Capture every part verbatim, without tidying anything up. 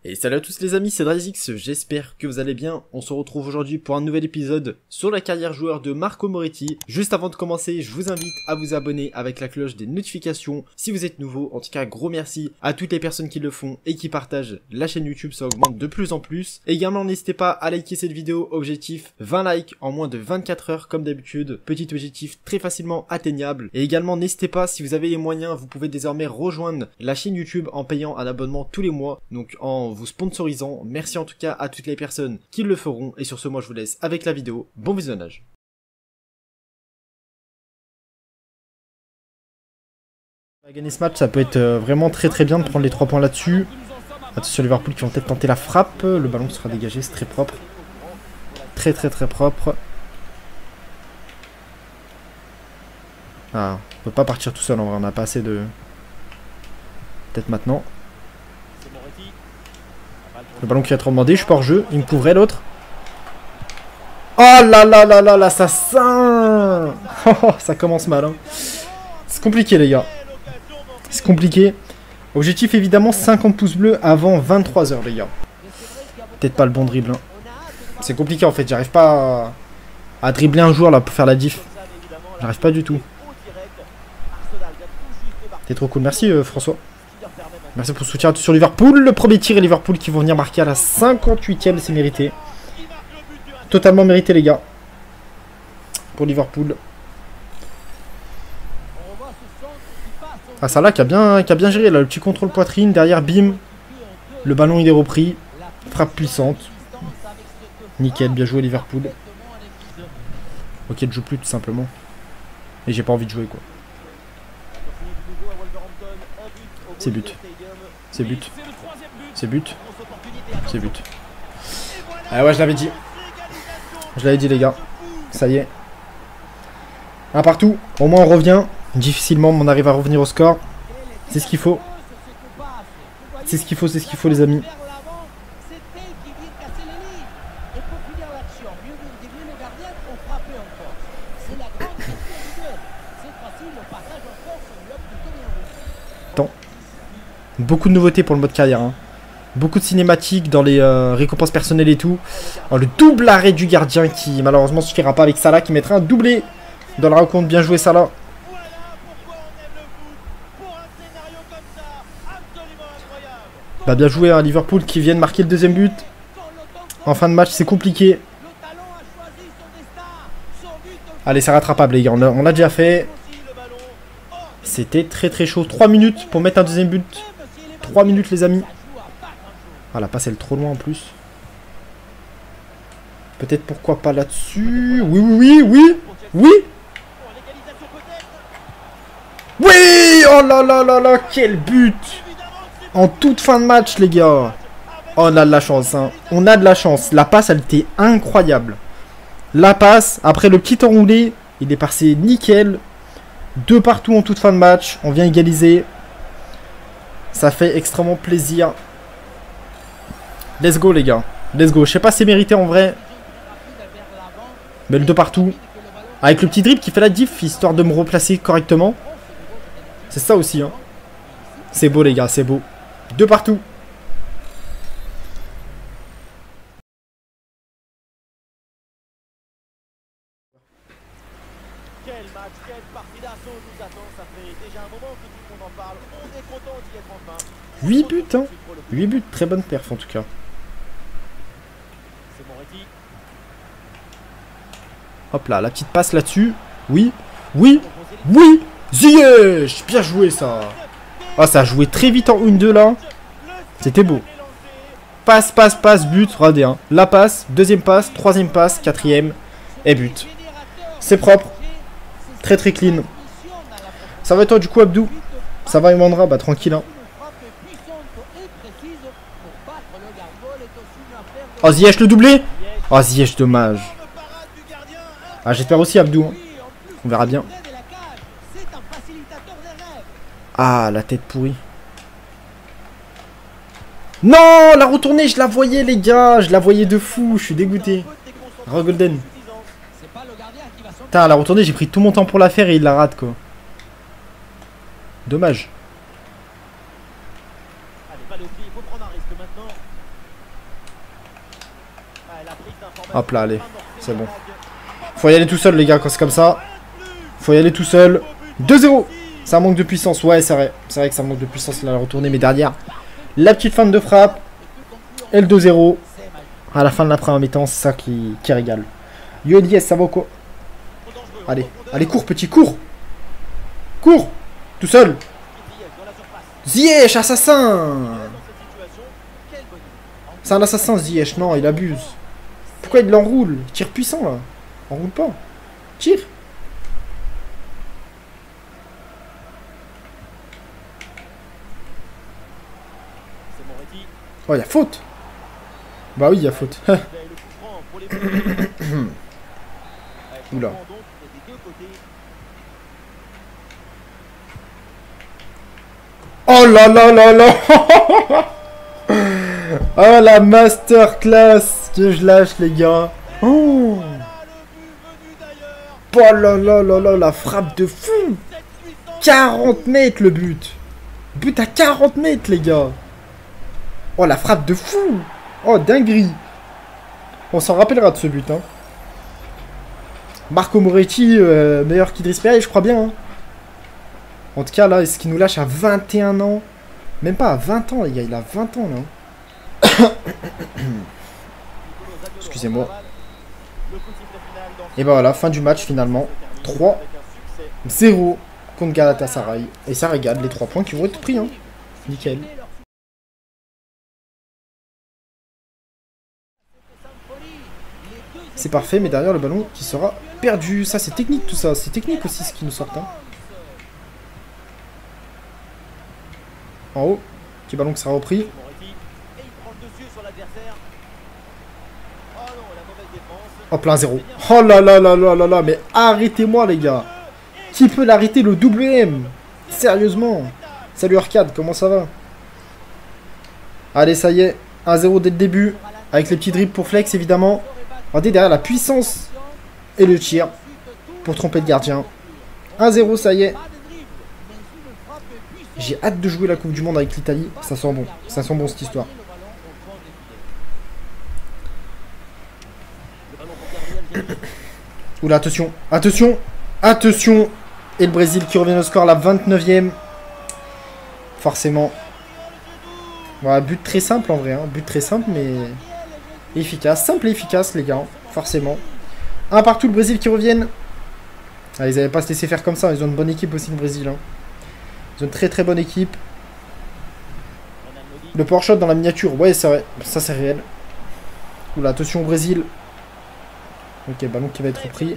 Et salut à tous les amis, c'est Drazix, j'espère que vous allez bien. On se retrouve aujourd'hui pour un nouvel épisode sur la carrière joueur de Marco Moretti. Juste avant de commencer, je vous invite à vous abonner avec la cloche des notifications si vous êtes nouveau. En tout cas, gros merci à toutes les personnes qui le font et qui partagent la chaîne YouTube, ça augmente de plus en plus. Également, n'hésitez pas à liker cette vidéo, objectif vingt likes en moins de vingt-quatre heures comme d'habitude. Petit objectif très facilement atteignable. Et également, n'hésitez pas, si vous avez les moyens, vous pouvez désormais rejoindre la chaîne YouTube en payant un abonnement tous les mois. Donc en vous sponsorisant. Merci en tout cas à toutes les personnes qui le feront. Et sur ce, moi je vous laisse avec la vidéo. Bon visionnage. On va gagner ce match, ça peut être vraiment très très bien de prendre les trois points là-dessus. Attention Liverpool qui vont peut-être tenter la frappe. Le ballon sera dégagé, c'est très propre. Très très très propre. Ah, on peut pas partir tout seul en vrai, on n'a pas assez de... Peut-être maintenant. Le ballon qui a trop demandé, je suis pas hors jeu, il me couvrait l'autre. Oh là là là là, l'assassin. Oh, ça commence mal. Hein. C'est compliqué les gars. C'est compliqué. Objectif évidemment cinquante pouces bleus avant vingt-trois heures les gars. Peut-être pas le bon dribble. Hein. C'est compliqué en fait, j'arrive pas à... à dribbler un joueur là pour faire la diff. J'arrive pas du tout. T'es trop cool, merci euh, François. Merci pour le soutien sur Liverpool. Le premier tir et Liverpool qui vont venir marquer à la cinquante-huitième, c'est mérité. Totalement mérité les gars. Pour Liverpool. Ah Salah qui a bien, qui a bien géré là, le petit contrôle poitrine, derrière bim. Le ballon il est repris. Frappe puissante. Nickel, bien joué Liverpool. Ok, je joue plus tout simplement. Et j'ai pas envie de jouer quoi. C'est but. C'est but. C'est but. C'est but. Ah ouais, je l'avais dit. Je l'avais dit les gars. Ça y est. Un partout. Au moins on revient. Difficilement, mais on arrive à revenir au score. C'est ce qu'il faut. C'est ce qu'il faut, c'est ce qu'il faut les amis. Attends. Beaucoup de nouveautés pour le mode carrière. Hein. Beaucoup de cinématiques dans les euh, récompenses personnelles et tout. Alors, le double arrêt du gardien qui malheureusement ne suffira pas avec Salah qui mettra un doublé dans la rencontre. Bien joué Salah. Bah, bien joué à hein, Liverpool qui viennent marquer le deuxième but. En fin de match c'est compliqué. Allez c'est rattrapable les gars. On l'a déjà fait. C'était très très chaud. trois minutes pour mettre un deuxième but. trois minutes les amis. Ah la passe elle est trop loin en plus. Peut-être pourquoi pas là-dessus. Oui oui oui oui. Oui. Oui. Oh là là là là. Quel but. En toute fin de match les gars. Oh on a de la chance hein. On a de la chance. La passe elle était incroyable. La passe. Après le petit enroulé. Il est passé nickel. Deux partout en toute fin de match. On vient égaliser. Ça fait extrêmement plaisir. Let's go les gars. Let's go. Je sais pas si c'est mérité en vrai. Mais le deux partout. Avec le petit dribble qui fait la diff. Histoire de me replacer correctement. C'est ça aussi. Hein. C'est beau les gars. C'est beau. Deux partout. Quel match, quelle partie d'assaut nous attend, ça fait déjà un moment que tout le monde en parle, on est content d'y être enfin. huit buts hein. huit buts, très bonne perf en tout cas. C'est Moretti. Hop là, la petite passe là-dessus. Oui, oui, oui. Ziyech, bien joué ça. Ah ça a joué très vite en un deux là. C'était beau. Passe, passe, passe, but, regardez hein. La passe, deuxième passe, troisième passe, quatrième et but. C'est propre. Très très clean. Ça va toi du coup Abdou? Ça va Imandra? Bah tranquille hein. Oh Ziyech le doublé. Oh Ziyech dommage. Ah j'espère aussi Abdou hein. On verra bien. Ah la tête pourrie. Non la retournée je la voyais les gars. Je la voyais de fou. Je suis dégoûté. Golden. Putain, la retournée, j'ai pris tout mon temps pour la faire et il la rate quoi. Dommage. Allez, Balotelli, il faut prendre un risque maintenant. Hop là, allez. C'est bon. Faut y aller tout seul, les gars, quand c'est comme ça. Faut y aller tout seul. deux zéro. Ça manque de puissance. Ouais, c'est vrai. C'est vrai que ça manque de puissance, là, la retournée. Mais derrière, la petite fin de frappe. Et le deux zéro. À la fin de la première mi-temps, c'est ça qui, qui régale. Yo, Diez, ça va quoi? Allez, allez, cours, petit, cours. Cours. Tout seul. Ziyech, assassin. C'est un assassin, Ziyech. Non, il abuse. Pourquoi il l'enroule? Il tire puissant, là. Enroule pas. Tire. Oh, il y a faute. Bah oui, il y a faute. Oula. Oh là là là là. Oh la masterclass que je lâche, les gars. Oh, oh là là là là, la frappe de fou. quarante mètres le but. But à quarante mètres, les gars. Oh, la frappe de fou. Oh, dinguerie. On s'en rappellera de ce but, hein. Marco Moretti, euh, meilleur qu'Idriss Perry, je crois bien, hein. En tout cas, là, est-ce qu'il nous lâche à vingt et un ans? Même pas à vingt ans, les gars. Il a vingt ans, là. Excusez-moi. Et bah voilà, fin du match, finalement. trois zéro contre Galatasaray. Et ça régale les trois points qui vont être pris, hein. Nickel. C'est parfait, mais derrière le ballon qui sera perdu. Ça, c'est technique, tout ça. C'est technique aussi, ce qui nous sort, hein. En haut, petit ballon qui sera repris. En plein zéro. Oh là là là là là là, mais arrêtez-moi, les gars. Qui peut l'arrêter, le W M? Sérieusement. Salut Arcade, comment ça va? Allez, ça y est. un zéro dès le début. Avec les petits dribbles pour Flex, évidemment. Regardez derrière la puissance et le tir pour tromper le gardien. un zéro, ça y est. J'ai hâte de jouer la Coupe du Monde avec l'Italie. Ça sent bon. Ça sent bon, cette histoire. Oula, attention. Attention. Attention. Et le Brésil qui revient au score, la vingt-neuvième. Forcément. Voilà, but très simple en vrai. Hein. But très simple, mais efficace. Simple et efficace, les gars. Forcément. Un partout, le Brésil qui reviennent. Ah, ils n'avaient pas se laisser faire comme ça. Ils ont une bonne équipe aussi, le Brésil. Hein. Ils ont une très très bonne équipe. Le power shot dans la miniature. Ouais, c'est vrai. Ça, c'est réel. Oula, attention au Brésil. Ok, ballon qui va être repris.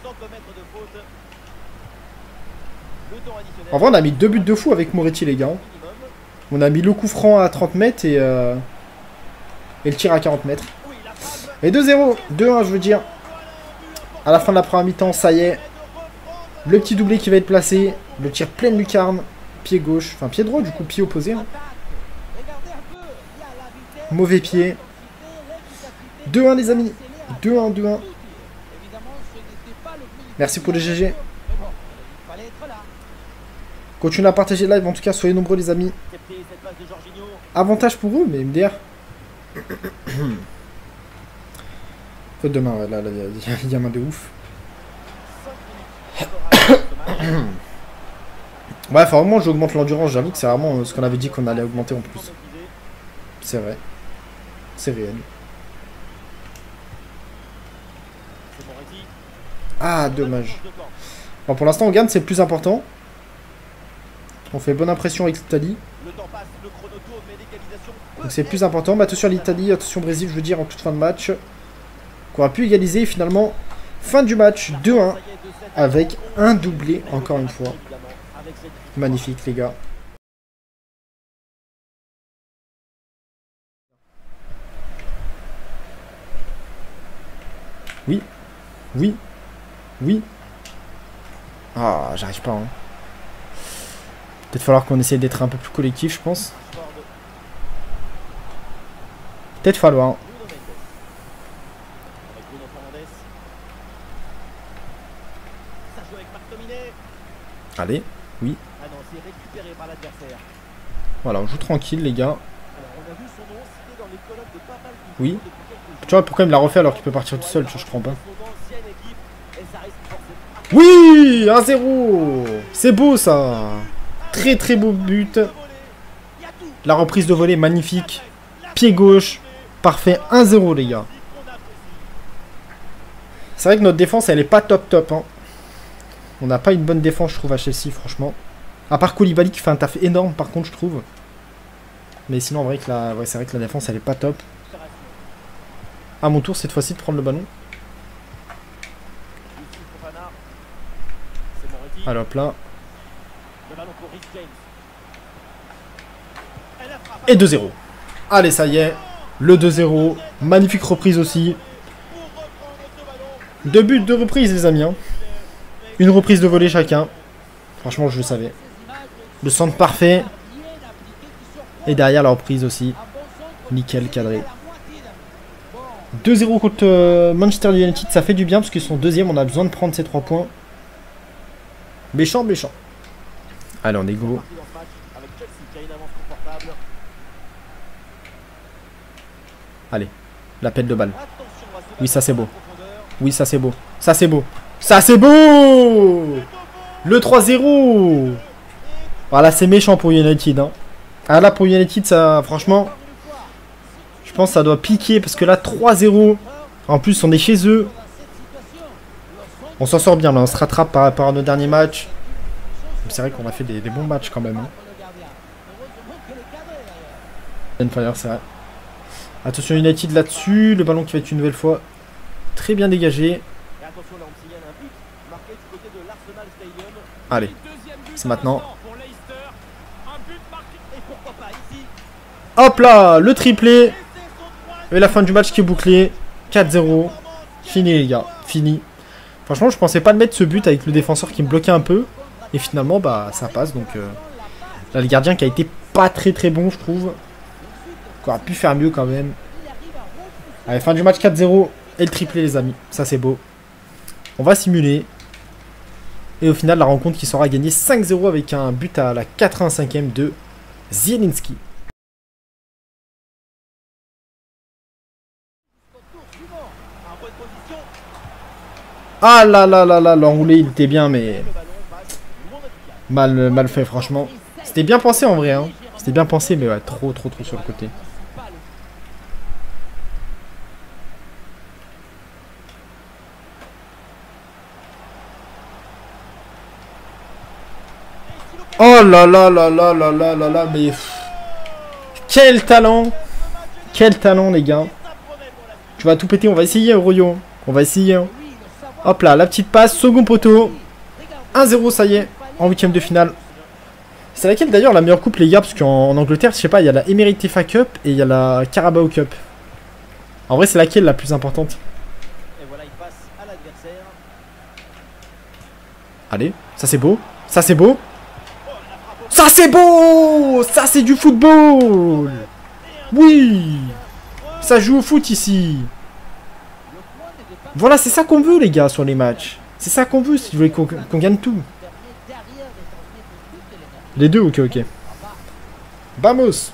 En vrai, on a mis deux buts de fou avec Moretti, les gars. On a mis le coup franc à trente mètres et, euh, et le tir à quarante mètres. Et deux zéro. deux un, je veux dire. À la fin de la première mi-temps, ça y est. Le petit doublé qui va être placé. Le tir pleine lucarne. Pied gauche. Enfin, pied droit, du coup, pied opposé. Hein. Mauvais pied. deux un, les amis. deux un, deux un. Merci pour les G G. Continuez à partager le live, en tout cas, soyez nombreux, les amis. Avantage pour eux, mais M D R. Faute de main, ouais, là, il y a main de ouf. Ouais, enfin, vraiment, j'augmente l'endurance, j'avoue que c'est vraiment ce qu'on avait dit qu'on allait augmenter en plus. C'est vrai. C'est réel. Ah, dommage. Bon, pour l'instant, on gagne, c'est le plus important. On fait bonne impression avec l'Italie. Donc c'est le plus important. Mais attention à l'Italie, attention au Brésil, je veux dire, en toute fin de match. Qu'on a pu égaliser. Et finalement, fin du match, deux un. Avec un doublé, encore une fois. Magnifique, les gars. Oui. Oui. Oui. Ah, j'arrive pas, hein. Peut-être falloir qu'on essaie d'être un peu plus collectif, je pense. Peut-être falloir. Allez, oui. Voilà, on joue tranquille, les gars. Oui. Tu vois pourquoi il me l'a refait alors qu'il peut partir tout seul, tu vois, je comprends pas. Oui, un zéro. C'est beau ça. Très très beau but. La reprise de volée magnifique. Pied gauche. Parfait, un zéro les gars. C'est vrai que notre défense elle est pas top top hein. On n'a pas une bonne défense je trouve à Chelsea franchement. À part Koulibaly qui fait un taf énorme par contre je trouve. Mais sinon en vrai que la... ouais, c'est vrai que la défense elle est pas top. À mon tour cette fois-ci de prendre le ballon. Allez hop là. Et deux zéro. Allez ça y est. Le deux zéro. Magnifique reprise aussi. Deux buts de reprise les amis hein. Une reprise de volée chacun. Franchement je le savais. Le centre parfait. Et derrière la reprise aussi. Nickel cadré. deux zéro contre euh, Manchester United. Ça fait du bien parce qu'ils sont deuxième. On a besoin de prendre ces trois points. Méchant, méchant. Allez on est go. Allez. L'appel de balle. Oui ça c'est beau. Oui ça c'est beau. Ça c'est beau. Ça c'est beau. Le trois zéro. Voilà c'est méchant pour United hein. Ah là pour United ça franchement je pense que ça doit piquer parce que là trois zéro. En plus on est chez eux. On s'en sort bien là, on se rattrape par rapport à nos derniers matchs. C'est vrai qu'on a fait des, des bons matchs quand même hein. Fire, c'est vrai. Attention United là-dessus, le ballon qui va être une nouvelle fois très bien dégagé. Allez, c'est maintenant. Hop là, le triplé. Et la fin du match qui est bouclée. quatre zéro. Fini les gars, fini. Franchement, je pensais pas le mettre ce but avec le défenseur qui me bloquait un peu. Et finalement, bah ça passe. Donc euh, là, le gardien qui a été pas très très bon, je trouve. Qui aurait pu faire mieux quand même. Allez, fin du match quatre zéro. Et le triplé les amis, ça c'est beau. On va simuler. Et au final, la rencontre qui sera gagnée cinq zéro avec un but à la quatre-vingt-cinquième de Zielinski. Ah là là là là, l'enroulé il était bien mais mal, mal fait franchement. C'était bien pensé en vrai hein. C'était bien pensé mais ouais, trop trop trop sur le côté. Oh là là là là là là là là mais... Quel talent. Quel talent les gars. Tu vas tout péter, on va essayer Royo. On va essayer. Hop là, la petite passe, second poteau. un zéro, ça y est, en huitième de finale. C'est laquelle d'ailleurs la meilleure coupe les gars? Parce qu'en Angleterre, je sais pas, il y a la Emirates F A Cup et il y a la Carabao Cup. En vrai, c'est laquelle la plus importante? Allez, ça c'est beau. Ça c'est beau. Ça c'est beau. Ça c'est du football. Oui. Ça joue au foot ici. Voilà, c'est ça qu'on veut les gars sur les matchs. C'est ça qu'on veut si vous voulez qu'on qu'on gagne tout. Les deux, ok, ok. Vamos.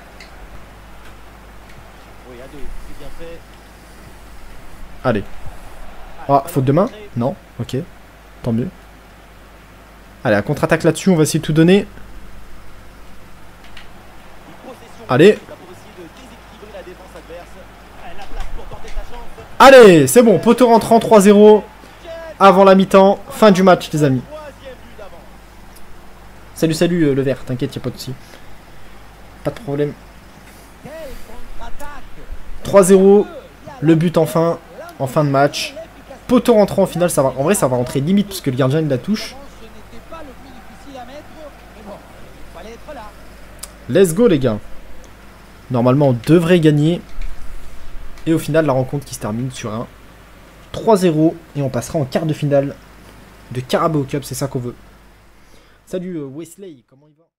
Allez. Ah, faute de main? Non, ok. Tant mieux. Allez, à contre-attaque là-dessus, on va essayer de tout donner. Allez. Allez, c'est bon, poteau rentrant trois zéro. Avant la mi-temps, fin du match les amis. Salut, salut euh, le vert, t'inquiète, y'a pas de soucis. Pas de problème. trois zéro, le but enfin, en fin de match. Poteau rentrant en finale, ça va. En vrai, ça va rentrer limite parce que le gardien il la touche. Let's go les gars. Normalement, on devrait gagner. Et au final, la rencontre qui se termine sur un trois zéro. Et on passera en quart de finale de Carabao Cup, c'est ça qu'on veut. Salut euh, Wesley, comment il va?